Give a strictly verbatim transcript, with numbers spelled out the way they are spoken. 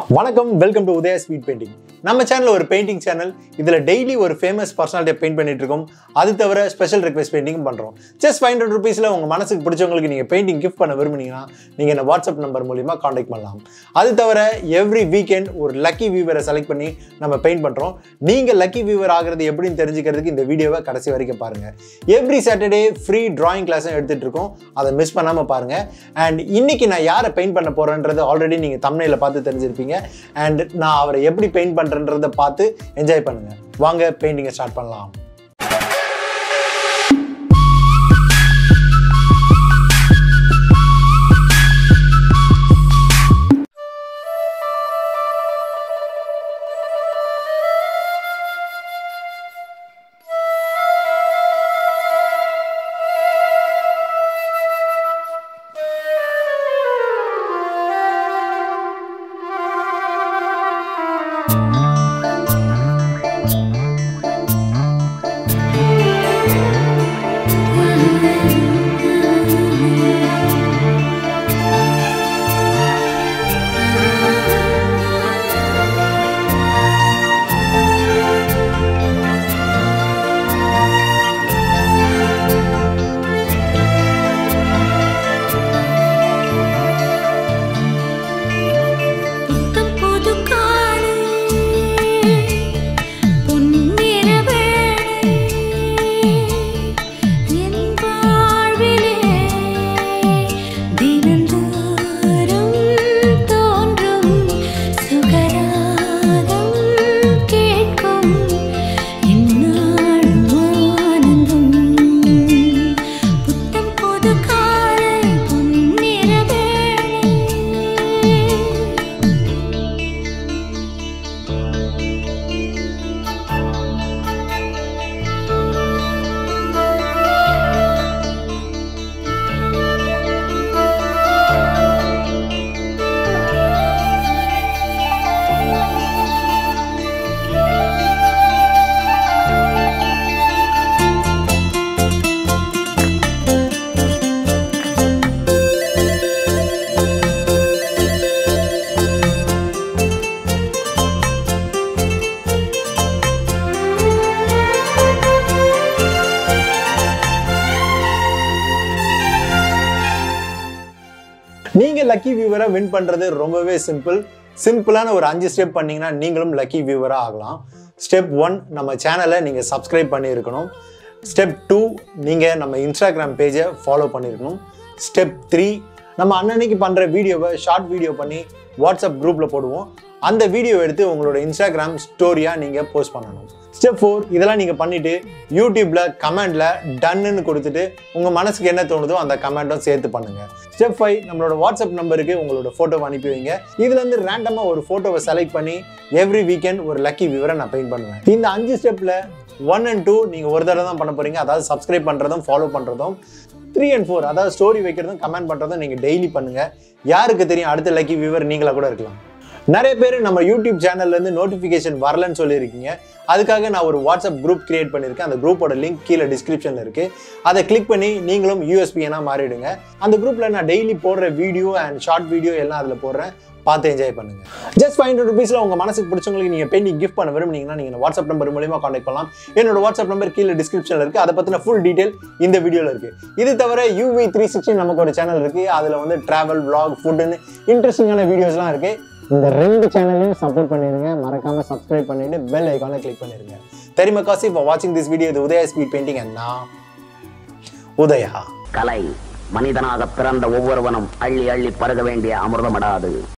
வணக்கம், welcome to Udaya speed painting. நம்ம channel ஒரு பெயிண்டிங் சேனல். இதில் டெய்லி ஒரு ஃபேமஸ் பர்சனாலிட்டியை பெயிண்ட் பண்ணிட்டு இருக்கோம். அது தவிர ஸ்பெஷல் ரிக்வெஸ்ட் பெயிண்டிங் பண்ணுறோம். ஜஸ்ட் ஃபைவ் ஹண்ட்ரட் ருபீஸில் உங்கள் மனசுக்கு பிடிச்சவங்களுக்கு நீங்கள் பெயிண்டிங் கிஃப்ட் பண்ண விரும்புனீங்கன்னா நீங்கள் என்ன வாட்ஸ்அப் நம்பர் மூலிமா காண்டாக்ட் பண்ணலாம். அது தவிர எவ்ரி வீக்கெண்ட் ஒரு லக்கி வியூவரை செலக்ட் பண்ணி நம்ம பெயிண்ட் பண்ணுறோம். நீங்கள் லக்கி வியூவர் ஆகிறது எப்படின்னு தெரிஞ்சுக்கிறதுக்கு இந்த வீடியோவை கடைசி வரைக்கும் பாருங்கள். எவ்ரி சாட்டர்டே ஃப்ரீ டிராயிங் கிளாஸும் எடுத்துகிட்டு இருக்கோம். அதை மிஸ் பண்ணாமல் பாருங்கள். அண்ட் இன்னைக்கு நான் யாரை பெயிண்ட் பண்ண போகிறேன்றது ஆல்ரெடி நீங்கள் தம்ப்நெயில பார்த்து தெரிஞ்சிருப்பீங்க. அண்ட் நான் அவரை எப்படி பெயிண்ட் பண்றேன்றதை பார்த்து என்ஜாய் பண்ணுங்க. வாங்க பெயிண்டிங்கை ஸ்டார்ட் பண்ணலாம். நீங்கள் லக்கி வியூவரை வின் பண்ணுறது ரொம்பவே சிம்பிள். சிம்பிளான ஒரு அஞ்சு ஸ்டெப் பண்ணிங்கன்னா நீங்களும் லக்கி வியூவராக ஆகலாம். ஸ்டெப் ஒன், நம்ம சேனலை நீங்கள் சப்ஸ்கிரைப் பண்ணியிருக்கணும். ஸ்டெப் டூ, நீங்கள் நம்ம இன்ஸ்டாகிராம் பேஜை ஃபாலோ பண்ணியிருக்கணும். ஸ்டெப் த்ரீ, நம்ம அன்னன்னைக்கு பண்ணுற வீடியோவை ஷார்ட் வீடியோ பண்ணி வாட்ஸ்அப் குரூப்பில் போடுவோம். அந்த வீடியோ எடுத்து உங்களோட இன்ஸ்டாகிராம் ஸ்டோரியாக நீங்கள் போஸ்ட் பண்ணணும். ஸ்டெப் ஃபோர், இதெல்லாம் நீங்கள் பண்ணிவிட்டு யூடியூப்பில் கமெண்டில் டன்னுன்னு கொடுத்துட்டு உங்கள் மனசுக்கு என்ன தோணுதோ அந்த கமெண்ட்டும் சேர்த்து பண்ணுங்கள். ஸ்டெப் ஃபைவ், நம்மளோட வாட்ஸ்அப் நம்பருக்கு உங்களோட ஃபோட்டோவை அனுப்பி வைங்க. இதுலேருந்து ரேண்டமாக ஒரு ஃபோட்டோவை செலக்ட் பண்ணி எவ்ரி வீக்கெண்ட் ஒரு லக்கி வியூவரை நான் பெயிண்ட் பண்ணுவேன். இந்த அஞ்சு ஸ்டெப்பில் ஒன் அண்ட் டூ நீங்கள் ஒரு தடவை தான் பண்ண போகிறீங்க. அதாவது சப்ஸ்கிரைப் பண்ணுறதும் ஃபாலோ பண்ணுறதும். த்ரீ அண்ட் ஃபோர், அதாவது ஸ்டோரி வைக்கிறதும் கமெண்ட் பண்ணுறதும் நீங்கள் டெய்லி பண்ணுங்கள். யாருக்கு தெரியும், அடுத்த லக்கி வியூவர் நீங்களாக கூட இருக்கலாம். நிறைய பேர் நம்ம யூடியூப் சேனல்லேருந்து நோட்டிஃபிகேஷன் வரலன்னு சொல்லியிருக்கீங்க. அதுக்காக நான் ஒரு வாட்ஸ்அப் குரூப் கிரியேட் பண்ணியிருக்கேன். அந்த குரூப்போட லிங்க் கீழே டிஸ்கிரிப்ஷனில் இருக்குது. அதை கிளிக் பண்ணி நீங்களும் யூஎஸ்பிஎனாக மாறிடுங்க. அந்த குரூப்பில் நான் டெய்லி போடுற வீடியோ அண்ட் ஷார்ட் வீடியோ எல்லாம் அதில் போடுறேன். பார்த்து என்ஜாய் பண்ணுங்கள். ஜஸ்ட் ஃபைவ் ஹண்ட்ரட் ருபீஸில் உங்கள் மனசுக்கு பிடிச்சவங்களுக்கு நீங்கள் பெயிண்டிங் கிஃப்ட் பண்ண விரும்புனீங்கன்னா நீங்கள் வாட்ஸ்அப் நம்பர் மூலியமாக காண்டாக்ட் பண்ணலாம். என்னோட வாட்ஸ்அப் நம்பர் கீழே டிஸ்கிரிப்ஷனில் இருக்குது. அதை பற்றின ஃபுல் டீட்டெயில் இந்த வீடியோவில் இருக்குது. இது தவிர யூவி த்ரீ சிக்ஸ்டி நமக்கு ஒரு சேனல் இருக்குது. அதில் வந்து ட்ராவல், விளாக், ஃபுட்டுன்னு இன்ட்ரெஸ்டிங்கான வீடியோஸ்லாம் இருக்குது. இந்த ரெண்டு சேனலையும் சப்போர்ட் பண்ணிடுங்க. மறக்காம சப்ஸ்கிரைப் பண்ணிட்டு பெல் ஐகானை கிளிக் பண்ணிடுங்க. தெரியுமா காசி ஃபார் வாட்சிங் திஸ் வீடியோ. இது உதயா ஸ்பீட் பெயிண்டிங் அண்ட் நான் உதயா. கலை மனிதனாக பிறந்த ஒவ்வொருவனும் அள்ளி அள்ளி பருக வேண்டிய அமிர்தமடாது.